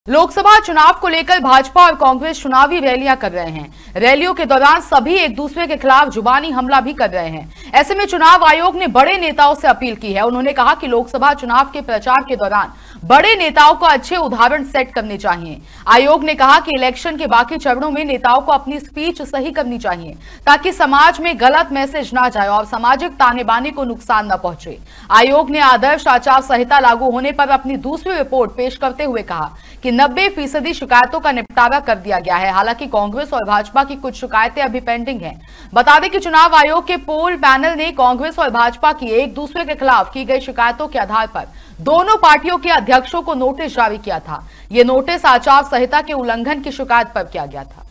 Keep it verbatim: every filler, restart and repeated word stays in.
लोकसभा चुनाव को लेकर भाजपा और कांग्रेस चुनावी रैलियां कर रहे हैं। रैलियों के दौरान सभी एक दूसरे के खिलाफ जुबानी हमला भी कर रहे हैं। ऐसे में चुनाव आयोग ने बड़े नेताओं से अपील की है। उन्होंने कहा कि लोकसभा चुनाव के प्रचार के दौरान बड़े नेताओं को अच्छे उदाहरण सेट करने चाहिए। आयोग ने कहा कि इलेक्शन के बाकी चरणों में नेताओं को अपनी स्पीच सही करनी चाहिए ताकि समाज में गलत मैसेज ना जाए और सामाजिक ताने बाने को नुकसान न पहुंचे। आयोग ने आदर्श आचार संहिता लागू होने पर अपनी दूसरी रिपोर्ट पेश करते हुए कहा कि नब्बे फीसदी शिकायतों का निपटारा कर दिया गया है। हालांकि कांग्रेस और भाजपा की कुछ शिकायतें अभी पेंडिंग हैं। बता दें कि चुनाव आयोग के पोल पैनल ने कांग्रेस और भाजपा की एक दूसरे के खिलाफ की गई शिकायतों के आधार पर दोनों पार्टियों के अध्यक्षों को नोटिस जारी किया था। यह नोटिस आचार संहिता के उल्लंघन की शिकायत पर किया गया था।